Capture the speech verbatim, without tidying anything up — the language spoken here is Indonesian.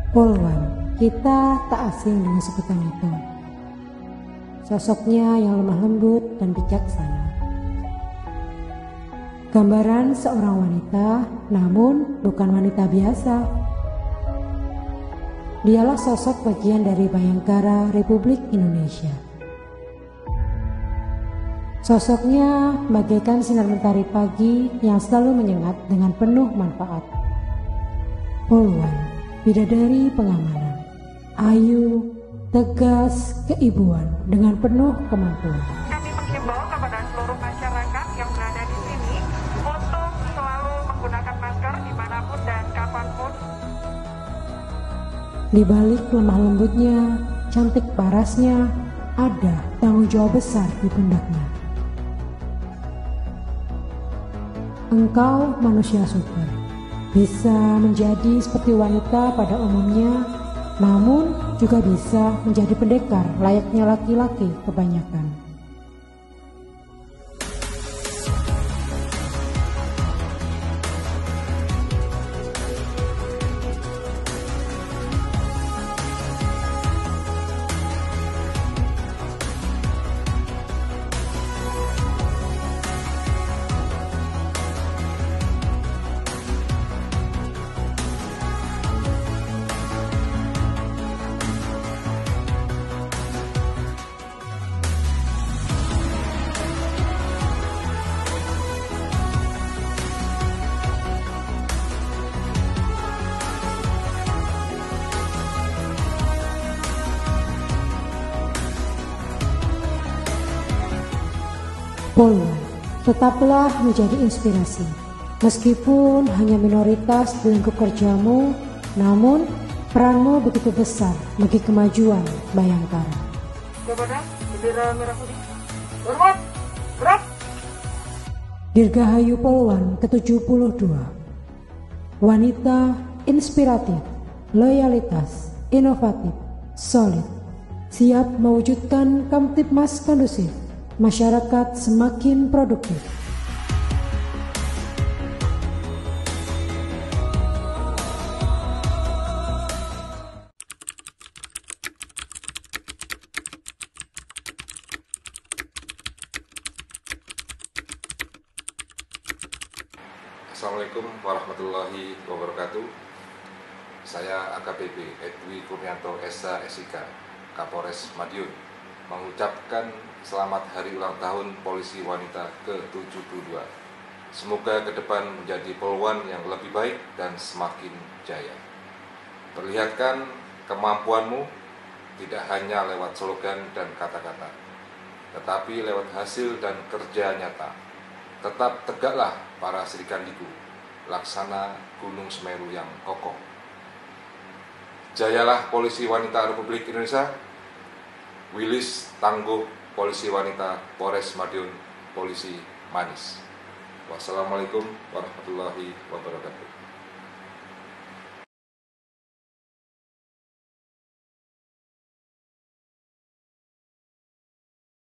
Polwan, kita tak asing dengan sebutan itu. Sosoknya yang lemah lembut dan bijaksana. Gambaran seorang wanita, namun bukan wanita biasa. Dialah sosok bagian dari Bayangkara Republik Indonesia. Sosoknya bagaikan sinar mentari pagi yang selalu menyengat dengan penuh manfaat. Polwan, bidadari pengamanan, ayu, tegas, keibuan dengan penuh kemampuan. Kami menghimbau kepada seluruh masyarakat yang berada di sini untuk selalu menggunakan masker dimanapun dan kapanpun. Di balik lemah lembutnya, cantik parasnya, ada tanggung jawab besar di pundaknya. Engkau manusia super, bisa menjadi seperti wanita pada umumnya, namun juga bisa menjadi pendekar layaknya laki-laki kebanyakan. Polwan, tetaplah menjadi inspirasi. Meskipun hanya minoritas di lingkup kerjamu, namun peranmu begitu besar bagi kemajuan Bayangkara. Kepada bendera merah putih. Hormat, gerak. Dirgahayu Polwan ke tujuh puluh dua. Wanita inspiratif, loyalitas, inovatif, solid, siap mewujudkan Kamtibmas kondusif. Masyarakat semakin produktif. Assalamualaikum warahmatullahi wabarakatuh. Saya A K B P Edwi Kurnianto S H S I K, Kapolres Madiun, mengucapkan selamat hari ulang tahun Polisi Wanita ke tujuh puluh dua. Semoga ke depan menjadi polwan yang lebih baik dan semakin jaya. Perlihatkan kemampuanmu tidak hanya lewat slogan dan kata-kata, tetapi lewat hasil dan kerja nyata. Tetap tegaklah para Srikandiku, laksana Gunung Semeru yang kokoh. Jayalah Polisi Wanita Republik Indonesia. Wilis tangguh Polisi Wanita Polres Madiun, Polisi Manis. Wassalamualaikum warahmatullahi wabarakatuh.